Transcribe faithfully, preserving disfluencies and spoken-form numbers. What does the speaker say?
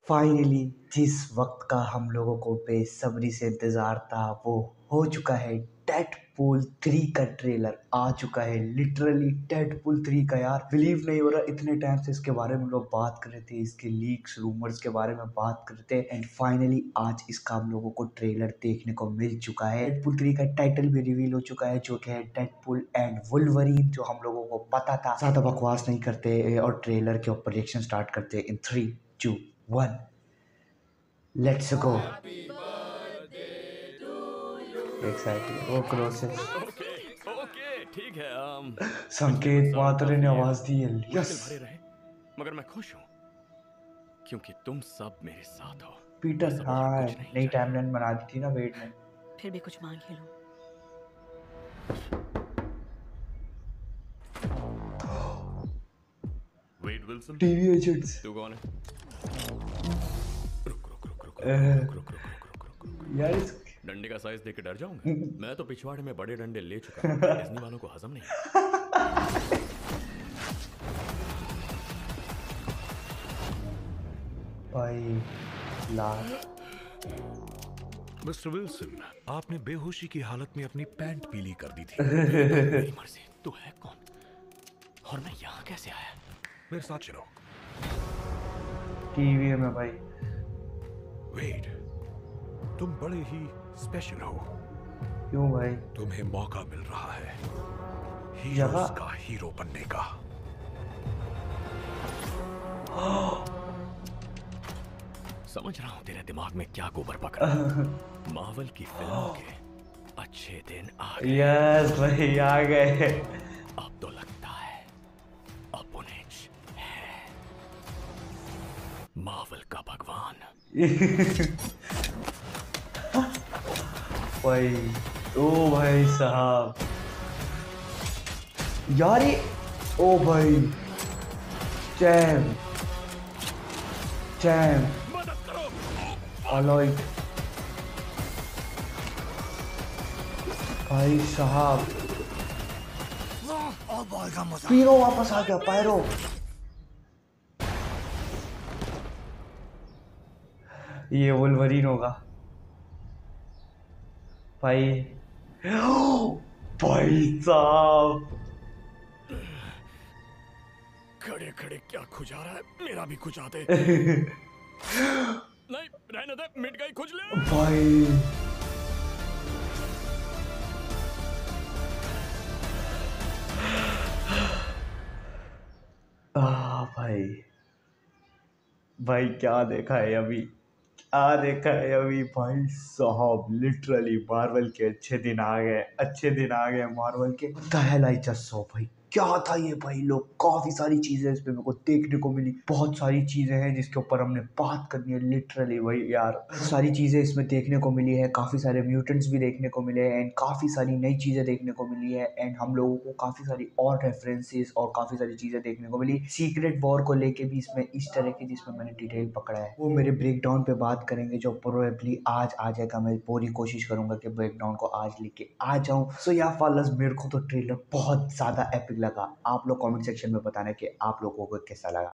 Finally जिस वक्त का हम लोगों को बेसब्री से इंतजार था वो हो चुका है। डेडपूल थ्री का ट्रेलर आ चुका है। लिटरली डेडपूल थ्री का यार बिलीव नहीं हो रहा, इतने टाइम से इसके बारे में लोग बात कर रहे थे, इसके लीक्स रूमर्स के बारे में बात कर रहे थे एंड फाइनली आज इसका हम लोगों को ट्रेलर देखने को मिल चुका है। डेडपूल थ्री का टाइटल भी रिवील हो चुका है जो कि है डेडपूल एंड वुल्वरीन, जो हम लोगों को पता था। ज्यादा बकवास नहीं करते और ट्रेलर के ऊपर रिएक्शन स्टार्ट करते in three two one, let's go. Excited वो क्रोसेस ओके ओके ठीक है um, संकेत मात्रे ने आवाज दी है। मुश्किल यस भरे रहे मगर मैं खुश हूँ क्योंकि तुम सब मेरे साथ हो। पीटर, बस अब और हाँ कुछ नहीं नई चाहिए। टाइमलाइन बना दी थी ना वेट ने। फिर भी कुछ मांग ही लो। वेड विल्सन, टीवी एजेंट्स तू कौन है? रुक रुक रुक रुक रुक रुक रुक रुक रुक रुक रुक यार इस डंडे का साइज देख के डर जाऊंगा? मैं तो पिछवाड़े में बड़े डंडे ले चुका हूँ। डिज्नी वालों को हजम नहीं आता। भाई लाल मिस्टर विल्सन, आपने बेहोशी की हालत में अपनी पैंट पीली कर दी थी। मेरी मर्जी। तू है कौन और मैं यहाँ कैसे आया? मेरे साथ चलो। टीवी में भाई। वेड, तुम बड़े ही स्पेशल हो। क्यों भाई? तुम्हें मौका मिल रहा है जगह? हीरोज का हीरो बनने का। समझ रहा हूँ तेरे दिमाग में क्या गोबर पक रहा है। मार्वल की फिल्मों के अच्छे दिन आ गए। यस भाई आ गए। अब तो लगता है अपोनेंट है मार्वल का भगवान। भाई ओ भाई साहब यार ये, ओ भाई चैम चैम मदद करो। अलॉइड भाई साहब। पीरो वापस आ गया। पायरो ये वुल्वरीन होगा भाई। भाई साहब खड़े खड़े क्या खुजा रहा है? मेरा भी खुजा दे। नहीं रहने दे, मिट गई खुजली। भाई आ भाई भाई क्या देखा है अभी, क्या देखा है अभी भाई साहब। लिटरली मार्वल के अच्छे दिन आ गए, अच्छे दिन आ गए मार्वल के। The hell I just saw भाई क्या था ये भाई। लोग काफी सारी चीजें इसमें मेरे को देखने को मिली, बहुत सारी चीजें हैं जिसके ऊपर हमने बात करनी है। लिटरली भाई यार सारी चीजें इसमें देखने को मिली है, काफी सारे म्यूटेंट्स भी देखने को मिले हैं एंड काफी सारी नई चीजें देखने को मिली है एंड हम लोगों को काफी सारी और रेफरेंसेस और काफी सारी चीजें देखने को मिली। सीक्रेट वॉर को लेके भी इसमें इस तरह की जिसमें मैंने डिटेल पकड़ा है वो मेरे ब्रेक डाउन पे बात करेंगे जो प्रोबेबली आज आ जाएगा। मैं पूरी कोशिश करूंगा कि ब्रेक डाउन को आज लेके आ जाऊं। सो या फालस मेरे को तो ट्रेलर बहुत ज्यादा एपिक लगा। आप लोग कमेंट सेक्शन में बताना कि आप लोगों को कैसा लगा।